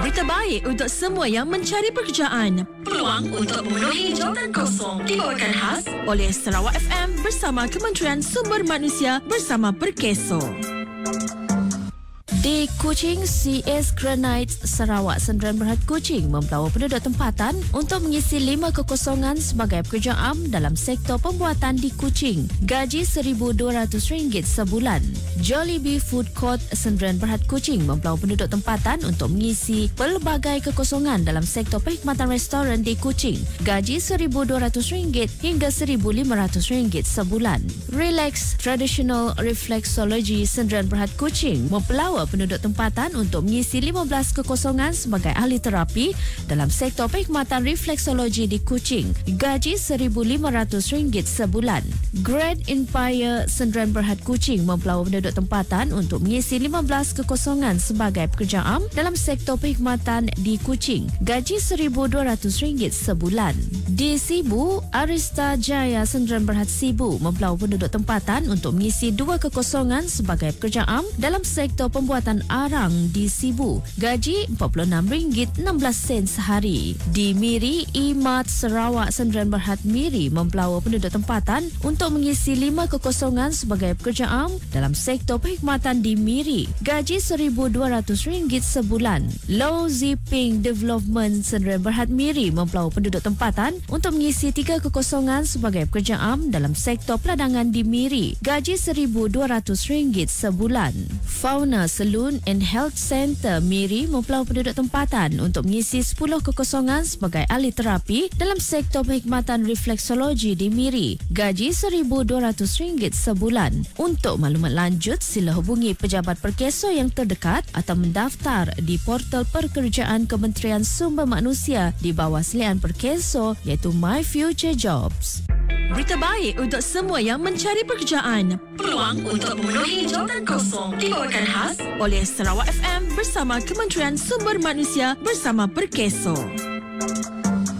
Berita baik untuk semua yang mencari pekerjaan. Peluang untuk memenuhi jawatan kosong dibawakan khas oleh Sarawak FM bersama Kementerian Sumber Manusia bersama Perkeso. Di Kuching, CS Granite Sarawak Sdn Bhd Kuching membawa penduduk tempatan untuk mengisi 5 kekosongan sebagai pekerja am dalam sektor pembuatan di Kuching. Gaji RM1,200 sebulan. Jollibee Food Court Sdn Bhd Kuching membawa penduduk tempatan untuk mengisi pelbagai kekosongan dalam sektor perkhidmatan restoran di Kuching. Gaji RM1,200 hingga RM1,500 sebulan. Relax Traditional Reflexology Sdn Bhd Kuching mempelawa penduduk tempatan untuk mengisi 15 kekosongan sebagai ahli terapi dalam sektor perkhidmatan refleksologi di Kuching. Gaji RM1,500 sebulan. Grand Empire Sdn Bhd Kuching mempelawa penduduk tempatan untuk mengisi 15 kekosongan sebagai pekerja am dalam sektor perkhidmatan di Kuching. Gaji RM1,200 sebulan. Di Sibu, Arista Jaya Sdn Bhd Sibu mempelawa penduduk tempatan untuk mengisi 2 kekosongan sebagai pekerja am dalam sektor pembuatan arang di Sibu. Gaji RM46.16 sehari. Di Miri, IMAT Sarawak Sdn Bhd Miri mempelawa penduduk tempatan untuk mengisi 5 kekosongan sebagai pekerja am dalam sektor perkhidmatan di Miri. Gaji RM1,200 sebulan. Low Zipping Development Sdn Bhd Miri mempelawa penduduk tempatan untuk mengisi 3 kekosongan sebagai pekerja am dalam sektor peladangan di Miri. Gaji RM1,200 sebulan. Fauna Saloon and Health Center Miri mempelawa penduduk tempatan untuk mengisi 10 kekosongan sebagai ahli terapi dalam sektor perkhidmatan refleksologi di Miri. Gaji RM1,200 sebulan. Untuk maklumat lanjut, sila hubungi pejabat Perkeso yang terdekat atau mendaftar di portal pekerjaan Kementerian Sumber Manusia di bawah selian Perkeso iaitu My Future Jobs. Berita baik untuk semua yang mencari pekerjaan. Peluang untuk memenuhi jawatan kosong dibawakan khas oleh Sarawak FM bersama Kementerian Sumber Manusia bersama Perkeso.